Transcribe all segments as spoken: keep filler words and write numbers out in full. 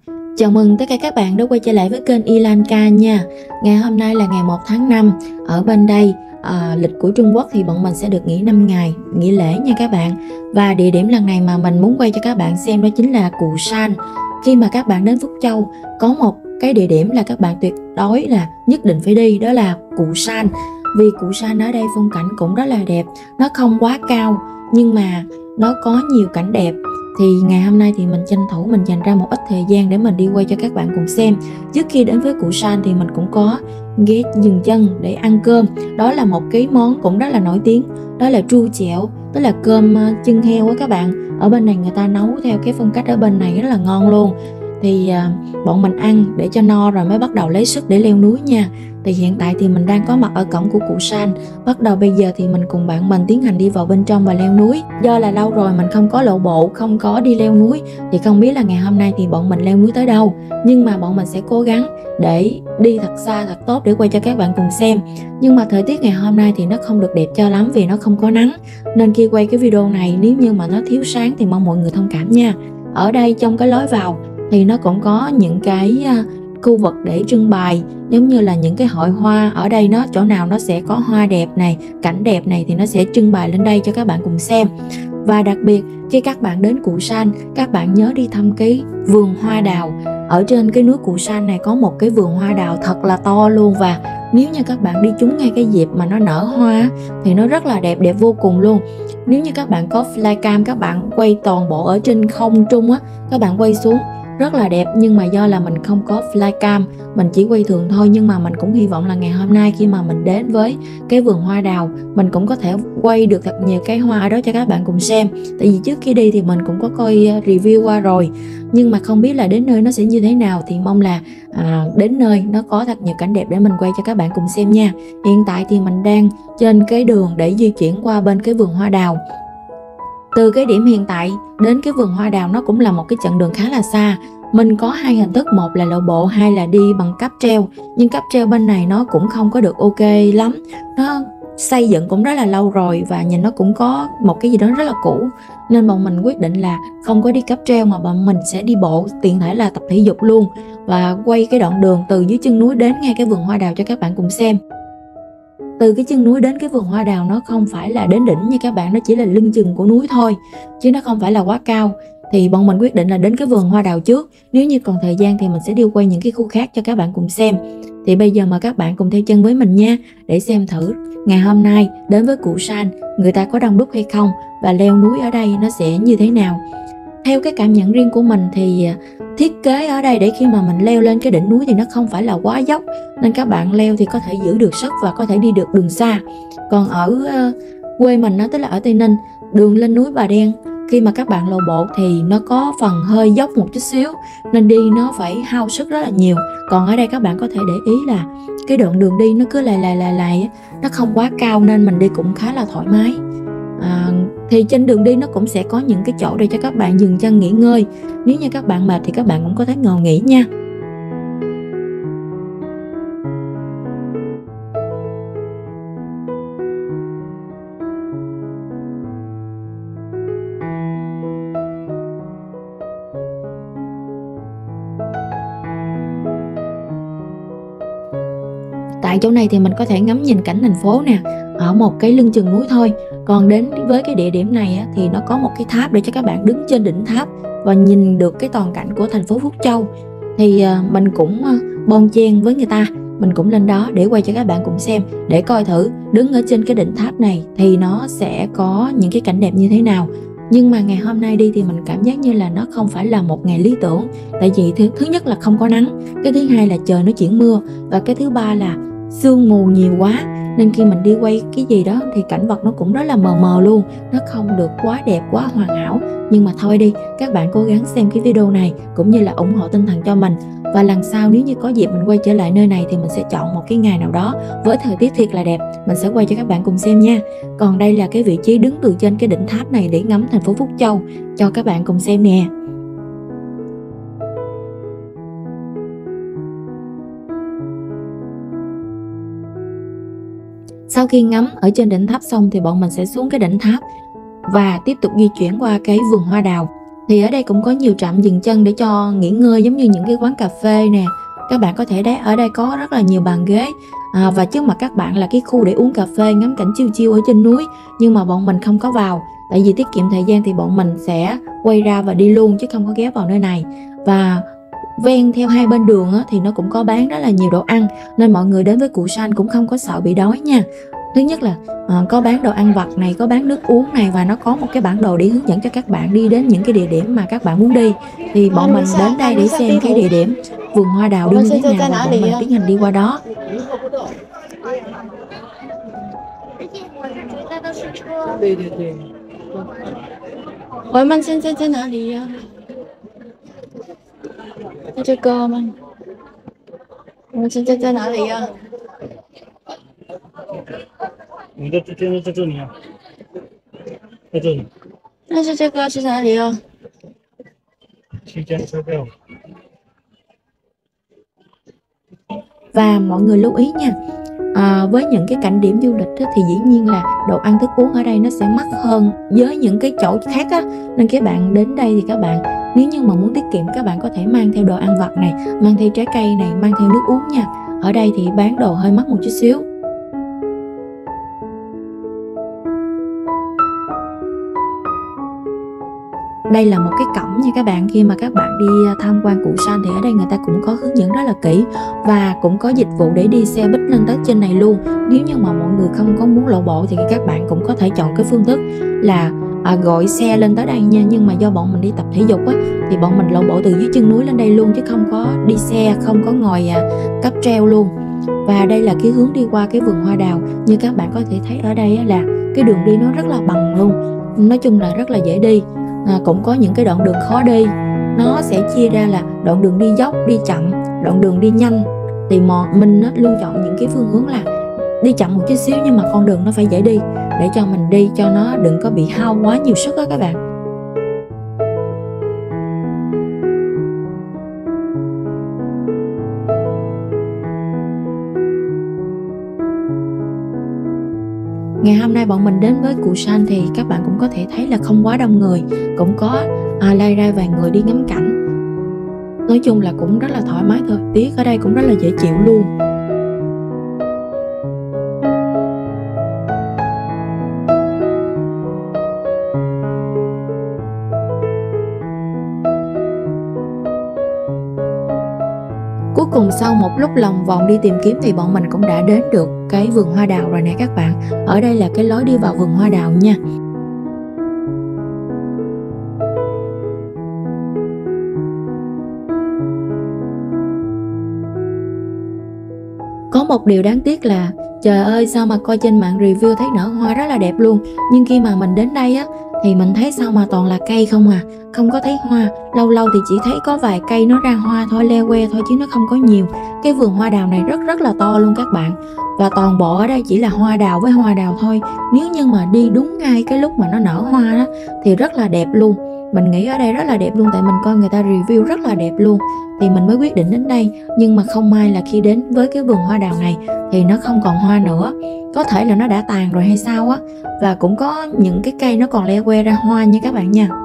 Chào mừng tất cả các bạn đã quay trở lại với kênh Ilanka nha. Ngày hôm nay là ngày một tháng năm. Ở bên đây à, lịch của Trung Quốc thì bọn mình sẽ được nghỉ năm ngày nghỉ lễ nha các bạn. Và địa điểm lần này mà mình muốn quay cho các bạn xem đó chính là Cụ San. Khi mà các bạn đến Phúc Châu, có một cái địa điểm là các bạn tuyệt đối là nhất định phải đi, đó là Cụ San. Vì Cụ San ở đây phong cảnh cũng rất là đẹp. Nó không quá cao nhưng mà nó có nhiều cảnh đẹp. Thì ngày hôm nay thì mình tranh thủ mình dành ra một ít thời gian để mình đi quay cho các bạn cùng xem. Trước khi đến với Cụ San thì mình cũng có ghé dừng chân để ăn cơm. Đó là một cái món cũng rất là nổi tiếng, đó là tru chẻo, tức là cơm chân heo á các bạn. Ở bên này người ta nấu theo cái phong cách ở bên này rất là ngon luôn. Thì uh, bọn mình ăn để cho no rồi mới bắt đầu lấy sức để leo núi nha. Thì hiện tại thì mình đang có mặt ở cổng của Cụ San. Bắt đầu bây giờ thì mình cùng bạn mình tiến hành đi vào bên trong và leo núi. Do là lâu rồi mình không có lộ bộ, không có đi leo núi, thì không biết là ngày hôm nay thì bọn mình leo núi tới đâu. Nhưng mà bọn mình sẽ cố gắng để đi thật xa thật tốt để quay cho các bạn cùng xem. Nhưng mà thời tiết ngày hôm nay thì nó không được đẹp cho lắm vì nó không có nắng. Nên khi quay cái video này nếu như mà nó thiếu sáng thì mong mọi người thông cảm nha. Ở đây trong cái lối vào thì nó cũng có những cái uh, khu vực để trưng bày, giống như là những cái hội hoa. Ở đây nó chỗ nào nó sẽ có hoa đẹp này, cảnh đẹp này thì nó sẽ trưng bày lên đây cho các bạn cùng xem. Và đặc biệt khi các bạn đến Cụ San, các bạn nhớ đi thăm cái vườn hoa đào. Ở trên cái núi Cụ San này có một cái vườn hoa đào thật là to luôn. Và nếu như các bạn đi trúng ngay cái dịp mà nó nở hoa thì nó rất là đẹp, đẹp vô cùng luôn. Nếu như các bạn có flycam, các bạn quay toàn bộ ở trên không trung á, các bạn quay xuống rất là đẹp. Nhưng mà do là mình không có flycam, mình chỉ quay thường thôi. Nhưng mà mình cũng hy vọng là ngày hôm nay khi mà mình đến với cái vườn hoa đào, mình cũng có thể quay được thật nhiều cái hoa đó cho các bạn cùng xem. Tại vì trước khi đi thì mình cũng có coi review qua rồi, nhưng mà không biết là đến nơi nó sẽ như thế nào. Thì mong là à, đến nơi nó có thật nhiều cảnh đẹp để mình quay cho các bạn cùng xem nha. Hiện tại thì mình đang trên cái đường để di chuyển qua bên cái vườn hoa đào. Từ cái điểm hiện tại đến cái vườn hoa đào nó cũng là một cái chặng đường khá là xa. Mình có hai hình thức, một là lộ bộ, hai là đi bằng cáp treo. Nhưng cáp treo bên này nó cũng không có được ok lắm. Nó xây dựng cũng rất là lâu rồi và nhìn nó cũng có một cái gì đó rất là cũ. Nên bọn mình quyết định là không có đi cáp treo mà bọn mình sẽ đi bộ, tiện thể là tập thể dục luôn. Và quay cái đoạn đường từ dưới chân núi đến ngay cái vườn hoa đào cho các bạn cùng xem. Từ cái chân núi đến cái vườn hoa đào nó không phải là đến đỉnh nha các bạn, nó chỉ là lưng chừng của núi thôi, chứ nó không phải là quá cao. Thì bọn mình quyết định là đến cái vườn hoa đào trước. Nếu như còn thời gian thì mình sẽ đi quay những cái khu khác cho các bạn cùng xem. Thì bây giờ mời các bạn cùng theo chân với mình nha, để xem thử ngày hôm nay đến với Cụ San người ta có đông đúc hay không, và leo núi ở đây nó sẽ như thế nào. Theo cái cảm nhận riêng của mình thì thiết kế ở đây để khi mà mình leo lên cái đỉnh núi thì nó không phải là quá dốc, nên các bạn leo thì có thể giữ được sức và có thể đi được đường xa. Còn ở uh, quê mình đó, tức là ở Tây Ninh, đường lên núi Bà Đen khi mà các bạn lộ bộ thì nó có phần hơi dốc một chút xíu, nên đi nó phải hao sức rất là nhiều. Còn ở đây các bạn có thể để ý là cái đoạn đường đi nó cứ lài lài lài lài, nó không quá cao nên mình đi cũng khá là thoải mái. À, thì trên đường đi nó cũng sẽ có những cái chỗ để cho các bạn dừng chân nghỉ ngơi. Nếu như các bạn mệt thì các bạn cũng có thể ngồi nghỉ nha. Tại chỗ này thì mình có thể ngắm nhìn cảnh thành phố nè, ở một cái lưng chừng núi thôi. Còn đến với cái địa điểm này á, thì nó có một cái tháp để cho các bạn đứng trên đỉnh tháp và nhìn được cái toàn cảnh của thành phố Phúc Châu. Thì uh, mình cũng uh, bon chen với người ta, mình cũng lên đó để quay cho các bạn cùng xem, để coi thử đứng ở trên cái đỉnh tháp này thì nó sẽ có những cái cảnh đẹp như thế nào. Nhưng mà ngày hôm nay đi thì mình cảm giác như là nó không phải là một ngày lý tưởng. Tại vì thứ, thứ nhất là không có nắng, cái thứ hai là trời nó chuyển mưa, và cái thứ ba là sương mù nhiều quá. Nên khi mình đi quay cái gì đó thì cảnh vật nó cũng rất là mờ mờ luôn, nó không được quá đẹp, quá hoàn hảo. Nhưng mà thôi đi, các bạn cố gắng xem cái video này cũng như là ủng hộ tinh thần cho mình. Và lần sau nếu như có dịp mình quay trở lại nơi này thì mình sẽ chọn một cái ngày nào đó với thời tiết thiệt là đẹp, mình sẽ quay cho các bạn cùng xem nha. Còn đây là cái vị trí đứng từ trên cái đỉnh tháp này để ngắm thành phố Phúc Châu cho các bạn cùng xem nè. Sau khi ngắm ở trên đỉnh tháp xong thì bọn mình sẽ xuống cái đỉnh tháp và tiếp tục di chuyển qua cái vườn hoa đào. Thì ở đây cũng có nhiều trạm dừng chân để cho nghỉ ngơi, giống như những cái quán cà phê nè. Các bạn có thể đấy, ở đây có rất là nhiều bàn ghế, à, và trước mặt các bạn là cái khu để uống cà phê ngắm cảnh chiêu chiêu ở trên núi. Nhưng mà bọn mình không có vào, tại vì tiết kiệm thời gian thì bọn mình sẽ quay ra và đi luôn chứ không có ghé vào nơi này. Và ven theo hai bên đường á, thì nó cũng có bán rất là nhiều đồ ăn, nên mọi người đến với Cù San cũng không có sợ bị đói nha. Thứ nhất là à, có bán đồ ăn vặt này, có bán nước uống này, và nó có một cái bản đồ để hướng dẫn cho các bạn đi đến những cái địa điểm mà các bạn muốn đi. Thì bọn mình đến đây để xem cái địa điểm vườn hoa đào đi như thế nào, và bọn mình tiến hành đi qua đó. 对对对， 我们现在在哪里呀？在这个吗？我们现在在哪里呀？ 你的现在在这里啊，在这里， 但是这个是哪里呀？ 区间车票。 Và mọi người lưu ý nha, à, với những cái cảnh điểm du lịch á, thì dĩ nhiên là đồ ăn thức uống ở đây nó sẽ mắc hơn với những cái chỗ khác á. Nên các bạn đến đây thì các bạn, nếu như mà muốn tiết kiệm, các bạn có thể mang theo đồ ăn vặt này, mang theo trái cây này, mang theo nước uống nha. Ở đây thì bán đồ hơi mắc một chút xíu. Đây là một cái cổng nha các bạn. Khi mà các bạn đi tham quan Cù San thì ở đây người ta cũng có hướng dẫn rất là kỹ, và cũng có dịch vụ để đi xe buýt lên tới trên này luôn. Nếu như mà mọi người không có muốn lộ bộ thì các bạn cũng có thể chọn cái phương thức là à, gọi xe lên tới đây nha. Nhưng mà do bọn mình đi tập thể dục á, thì bọn mình lộ bộ từ dưới chân núi lên đây luôn, chứ không có đi xe, không có ngồi à, cáp treo luôn. Và đây là cái hướng đi qua cái vườn hoa đào. Như các bạn có thể thấy ở đây á, là cái đường đi nó rất là bằng luôn. Nói chung là rất là dễ đi. À, cũng có những cái đoạn đường khó đi, nó sẽ chia ra là đoạn đường đi dốc, đi chậm, đoạn đường đi nhanh. Thì mà mình á, luôn chọn những cái phương hướng là đi chậm một chút xíu, nhưng mà con đường nó phải dễ đi, để cho mình đi cho nó đừng có bị hao quá nhiều sức á các bạn. Ngày hôm nay bọn mình đến với Cù San thì các bạn cũng có thể thấy là không quá đông người, cũng có à, lai rai vài người đi ngắm cảnh. Nói chung là cũng rất là thoải mái thôi, tiết ở đây cũng rất là dễ chịu luôn. Cuối cùng sau một lúc lòng vòng đi tìm kiếm thì bọn mình cũng đã đến được cái vườn hoa đào rồi nè các bạn. Ở đây là cái lối đi vào vườn hoa đào nha. Có một điều đáng tiếc là trời ơi, sao mà coi trên mạng review thấy nở hoa rất là đẹp luôn, nhưng khi mà mình đến đây á thì mình thấy sao mà toàn là cây không à, không có thấy hoa. Lâu lâu thì chỉ thấy có vài cây nó ra hoa thôi, le que thôi, chứ nó không có nhiều. Cái vườn hoa đào này rất rất là to luôn các bạn, và toàn bộ ở đây chỉ là hoa đào với hoa đào thôi. Nếu như mà đi đúng ngay cái lúc mà nó nở hoa đó thì rất là đẹp luôn. Mình nghĩ ở đây rất là đẹp luôn, tại mình coi người ta review rất là đẹp luôn thì mình mới quyết định đến đây. Nhưng mà không may là khi đến với cái vườn hoa đào này thì nó không còn hoa nữa, có thể là nó đã tàn rồi hay sao á. Và cũng có những cái cây nó còn le que ra hoa nha các bạn nha.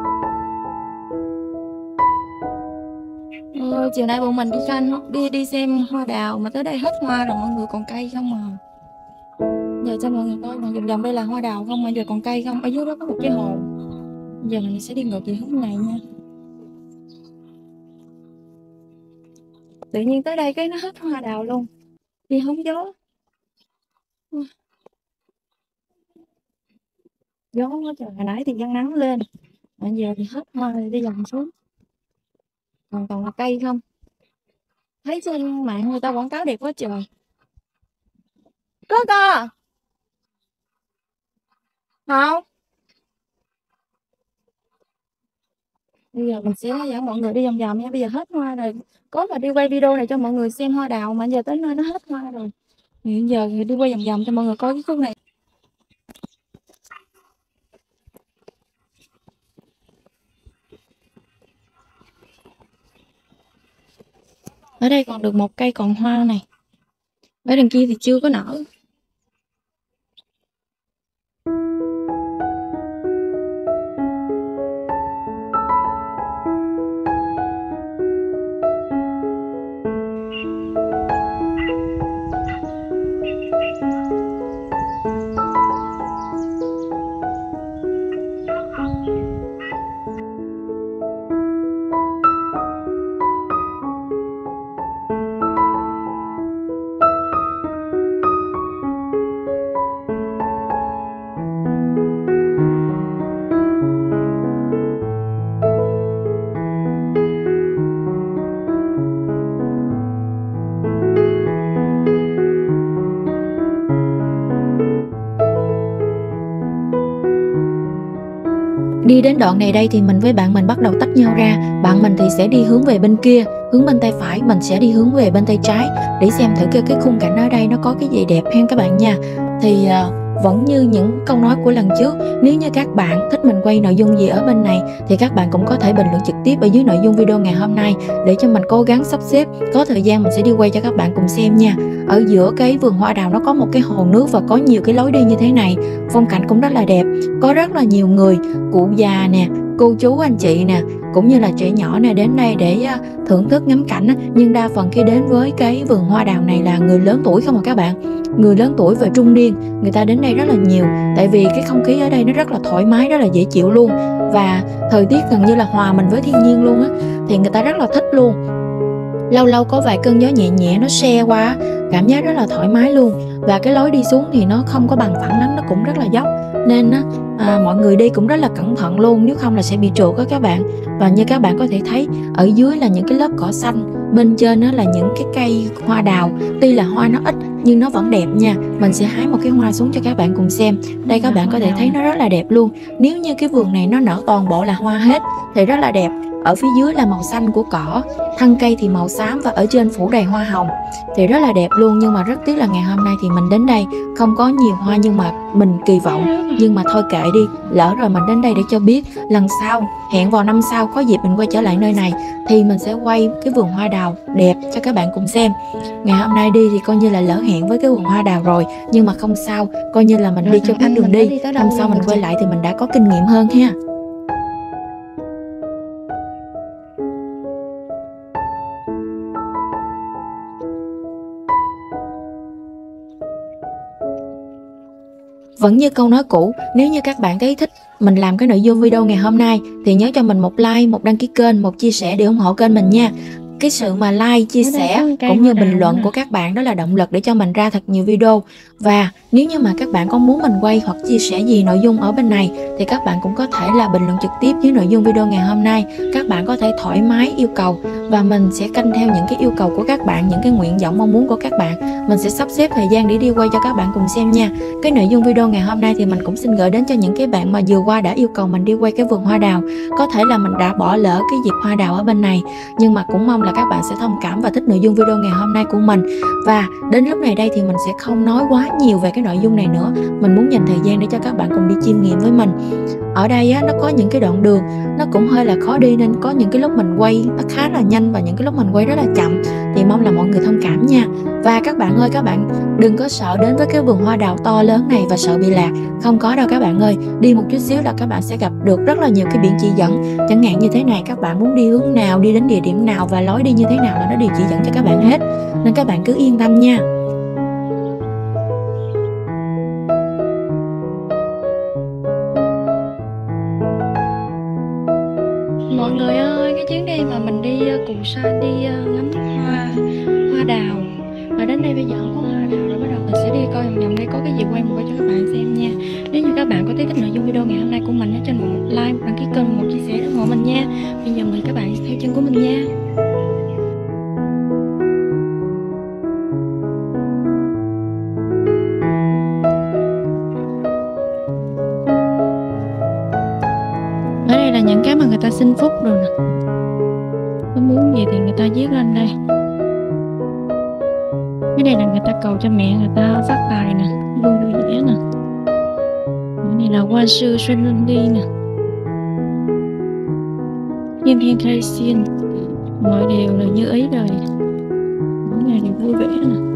Ừ, chiều nay bọn mình đi canh đi đi xem hoa đào mà tới đây hết hoa rồi, mọi người còn cây không à. Giờ cho mọi người coi mà vòng vòng đây là hoa đào không mà giờ còn cây không. Ở dưới đó có một cái hồ. Giờ mình sẽ đi ngược về hướng này nha. Tự nhiên tới đây cái nó hết hoa đào luôn. Đi hóng gió. Gió quá trời, hồi nãy thì giăng nắng lên. Bây giờ thì hết hoa rồi, đi dòng xuống. Còn còn là cây không. Thấy trên mạng người ta quảng cáo đẹp quá trời. Có co. Không. Bây giờ mình sẽ dẫn mọi người đi vòng vòng nha. Bây giờ hết hoa rồi. Có mà đi quay video này cho mọi người xem hoa đào, mà giờ tới nơi nó hết hoa rồi. Hiện giờ thì đi quay vòng vòng cho mọi người coi cái khúc này. Ở đây còn được một cây còn hoa này. Ở đằng kia thì chưa có nở. Đi đến đoạn này đây thì mình với bạn mình bắt đầu tách nhau ra. Bạn mình thì sẽ đi hướng về bên kia, hướng bên tay phải, mình sẽ đi hướng về bên tay trái, để xem thử cái, cái khung cảnh ở đây nó có cái gì đẹp ha các bạn nha. Thì uh, vẫn như những câu nói của lần trước, nếu như các bạn thích mình quay nội dung gì ở bên này thì các bạn cũng có thể bình luận trực tiếp ở dưới nội dung video ngày hôm nay, để cho mình cố gắng sắp xếp có thời gian mình sẽ đi quay cho các bạn cùng xem nha. Ở giữa cái vườn hoa đào nó có một cái hồ nước và có nhiều cái lối đi như thế này, phong cảnh cũng rất là đẹp. Có rất là nhiều người, cụ già nè, cô chú anh chị nè, cũng như là trẻ nhỏ này đến đây để thưởng thức ngắm cảnh. Nhưng đa phần khi đến với cái vườn hoa đào này là người lớn tuổi không à các bạn. Người lớn tuổi và trung niên người ta đến đây rất là nhiều, tại vì cái không khí ở đây nó rất là thoải mái, rất là dễ chịu luôn, và thời tiết gần như là hòa mình với thiên nhiên luôn á, thì người ta rất là thích luôn. Lâu lâu có vài cơn gió nhẹ nhẹ nó se qua, cảm giác rất là thoải mái luôn. Và cái lối đi xuống thì nó không có bằng phẳng lắm, nó cũng rất là dốc, nên á, à, mọi người đi cũng rất là cẩn thận luôn, nếu không là sẽ bị trượt đó các bạn. Và như các bạn có thể thấy ở dưới là những cái lớp cỏ xanh, bên trên đó là những cái cây hoa đào. Tuy là hoa nó ít nhưng nó vẫn đẹp nha. Mình sẽ hái một cái hoa xuống cho các bạn cùng xem. Đây các bạn có thể thấy nó rất là đẹp luôn. Nếu như cái vườn này nó nở toàn bộ là hoa hết thì rất là đẹp. Ở phía dưới là màu xanh của cỏ, thân cây thì màu xám, và ở trên phủ đầy hoa hồng thì rất là đẹp luôn. Nhưng mà rất tiếc là ngày hôm nay thì mình đến đây không có nhiều hoa nhưng mà mình kỳ vọng. Nhưng mà thôi kệ đi, lỡ rồi mình đến đây để cho biết. Lần sau, hẹn vào năm sau có dịp mình quay trở lại nơi này thì mình sẽ quay cái vườn hoa đào đẹp cho các bạn cùng xem. Ngày hôm nay đi thì coi như là lỡ hẹn với cái vườn hoa đào rồi, nhưng mà không sao, coi như là mình đi cho biết đường đi. Năm sau mình quay lại thì mình đã có kinh nghiệm hơn ha. Vẫn như câu nói cũ, nếu như các bạn thấy thích mình làm cái nội dung video ngày hôm nay thì nhớ cho mình một like, một đăng ký kênh, một chia sẻ để ủng hộ kênh mình nha. Cái sự mà like, chia sẻ cũng như bình luận của các bạn đó là động lực để cho mình ra thật nhiều video. Và nếu như mà các bạn có muốn mình quay hoặc chia sẻ gì nội dung ở bên này thì các bạn cũng có thể là bình luận trực tiếp dưới nội dung video ngày hôm nay. Các bạn có thể thoải mái yêu cầu và mình sẽ canh theo những cái yêu cầu của các bạn, những cái nguyện vọng mong muốn của các bạn. Mình sẽ sắp xếp thời gian để đi quay cho các bạn cùng xem nha. Cái nội dung video ngày hôm nay thì mình cũng xin gửi đến cho những cái bạn mà vừa qua đã yêu cầu mình đi quay cái vườn hoa đào. Có thể là mình đã bỏ lỡ cái dịp hoa đào ở bên này, nhưng mà cũng mong là các bạn sẽ thông cảm và thích nội dung video ngày hôm nay của mình. Và đến lúc này đây thì mình sẽ không nói quá nhiều về cái nội dung này nữa. Mình muốn dành thời gian để cho các bạn cùng đi chiêm nghiệm với mình. Ở đây á, nó có những cái đoạn đường nó cũng hơi là khó đi, nên có những cái lúc mình quay nó khá là nhanh và những cái lúc mình quay rất là chậm, thì mong là mọi người thông cảm nha. Và các bạn ơi, các bạn đừng có sợ đến với cái vườn hoa đào to lớn này và sợ bị lạc. Không có đâu các bạn ơi. Đi một chút xíu là các bạn sẽ gặp được rất là nhiều cái biển chỉ dẫn. Chẳng hạn như thế này, các bạn muốn đi hướng nào, đi đến địa điểm nào và lối đi như thế nào là nó đều chỉ dẫn cho các bạn hết. Nên các bạn cứ yên tâm nha. Mọi người ơi, cái chuyến đi mà mình đi Cù Sa, đi ngắm hoa hoa đào, và đến đây bây giờ không có hoa đào rồi, bắt đầu mình sẽ đi coi vòng vòng đây có cái gì quay một quay cho các bạn xem nha. Nếu như các bạn có thấy thích nội dung video ngày hôm nay của mình, trên một like, một đăng ký kênh, một chia sẻ để ủng hộ mình nha. Bây giờ mời các bạn theo chân của mình nha. Ở đây là những cái mà người ta xin phúc rồi nè, có muốn gì thì người ta viết lên đây. Cái này là người ta cầu cho mẹ người ta phát tài nè, luôn vui vẻ nè. Cái này là hoa sư xuân linh đi nè, thiên thiên khai xiên, mọi điều là như ấy đời, mỗi ngày đều vui vẻ nè.